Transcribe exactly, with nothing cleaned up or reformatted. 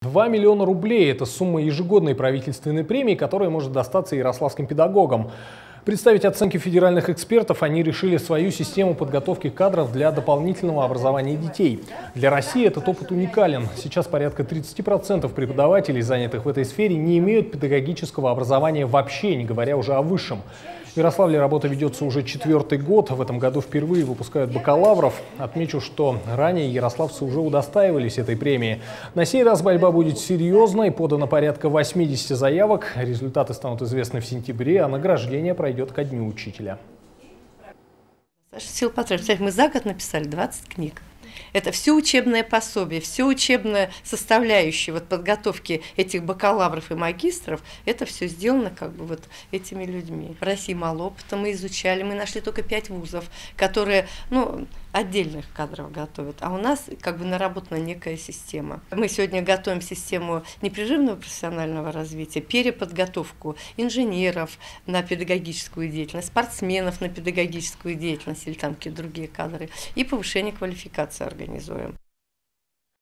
два миллиона рублей – это сумма ежегодной правительственной премии, которая может достаться ярославским педагогам. Представить оценки федеральных экспертов они решили свою систему подготовки кадров для дополнительного образования детей. Для России этот опыт уникален. Сейчас порядка тридцати процентов преподавателей, занятых в этой сфере, не имеют педагогического образования вообще, не говоря уже о высшем. В Ярославле работа ведется уже четвертый год. В этом году впервые выпускают бакалавров. Отмечу, что ранее ярославцы уже удостаивались этой премии. На сей раз борьба будет серьезной. Подано порядка восьмидесяти заявок. Результаты станут известны в сентябре, а награждение пройдет ко Дню учителя. Саша Сил Патрович, мы за год написали двадцать книг. Это все учебное пособие, все учебная составляющая вот подготовки этих бакалавров и магистров, это все сделано как бы вот этими людьми. В России мало опыта, мы изучали, мы нашли только пять вузов, которые, ну, отдельных кадров готовят, а у нас как бы наработана некая система. Мы сегодня готовим систему непрерывного профессионального развития, переподготовку инженеров на педагогическую деятельность, спортсменов на педагогическую деятельность или там какие-то другие кадры, и повышение квалификации организуем.